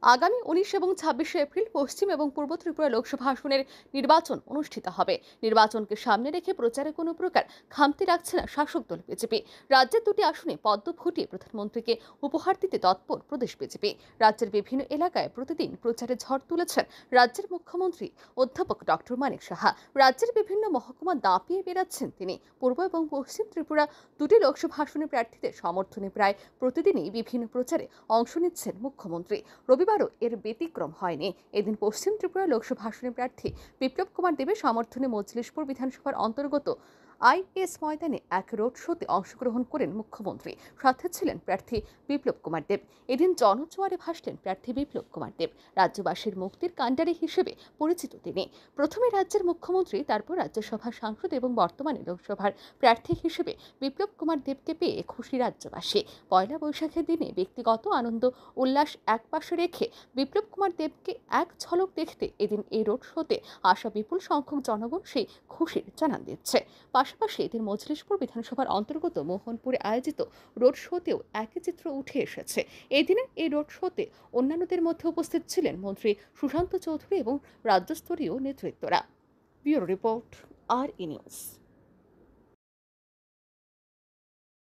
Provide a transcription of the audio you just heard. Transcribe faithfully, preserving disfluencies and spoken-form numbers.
আগামী উনিশ এবং ছাব্বিশে এপ্রিল পশ্চিম এবং পূর্ব ত্রিপুরা লোকসভা আসনের নির্বাচন অনুষ্ঠিত হবে। নির্বাচনকে সামনে রেখে প্রচারে কোনো প্রকার খামতি রাখছে না শাসক দল বিজেপি। রাজ্যের দুটি আসনে পদ্ম ফুটিয়ে প্রধানমন্ত্রীকে উপহার দিতে তৎপর প্রদেশ বিজেপি। রাজ্যের বিভিন্ন এলাকায় প্রতিদিন প্রচারে ঝড় তুলেছেন রাজ্যের মুখ্যমন্ত্রী অধ্যাপক ডক্টর মানিক সাহা। রাজ্যের বিভিন্ন মহকুমা দাপিয়ে বেড়াচ্ছেন তিনি। পূর্ব এবং পশ্চিম ত্রিপুরা দুটি লোকসভা আসনের প্রার্থীদের সমর্থনে প্রায় প্রতিদিনই বিভিন্ন প্রচারে অংশ নিচ্ছেন মুখ্যমন্ত্রী। রবিবারও এর ব্যতিক্রম হয়নি। এদিন পশ্চিম ত্রিপুরা লোকসভা আসনের প্রার্থী বিপ্লব কুমার দেবের সমর্থনে মজলিশপুর বিধানসভার অন্তর্গত আইপিএস ময়দানে এক রোড শোতে অংশগ্রহণ করেন মুখ্যমন্ত্রী। সাথে ছিলেন প্রার্থী বিপ্লব কুমার দেব। এদিন জনজোয়ারে ভাসলেন প্রার্থী বিপ্লব কুমার দেব। রাজ্যবাসীর মুক্তির কাণ্ডারি হিসেবে পরিচিত তিনি। প্রথমে রাজ্যের মুখ্যমন্ত্রী, তারপর রাজ্যসভার সাংসদ এবং বর্তমানে লোকসভার প্রার্থী হিসেবে বিপ্লব কুমার দেবকে পেয়ে খুশি রাজ্যবাসী। পয়লা বৈশাখের দিনে ব্যক্তিগত আনন্দ উল্লাস একপাশে রেখে বিপ্লব কুমার দেবকে এক ঝলক দেখতে এদিন এই রোড শোতে আসা বিপুল সংখ্যক জনগণ সেই খুশির জানান দিচ্ছে। পাশাপাশি এদিন মজলিশপুর বিধানসভার অন্তর্গত মোহনপুরে আয়োজিত রোড শোতেও একই চিত্র উঠে এসেছে। এদিনের এই রোড শোতে অন্যান্যদের মধ্যে উপস্থিত ছিলেন মন্ত্রী সুশান্ত চৌধুরী এবং রাজ্যস্তরীয় নেতৃত্বরা। Bureau report, R E news.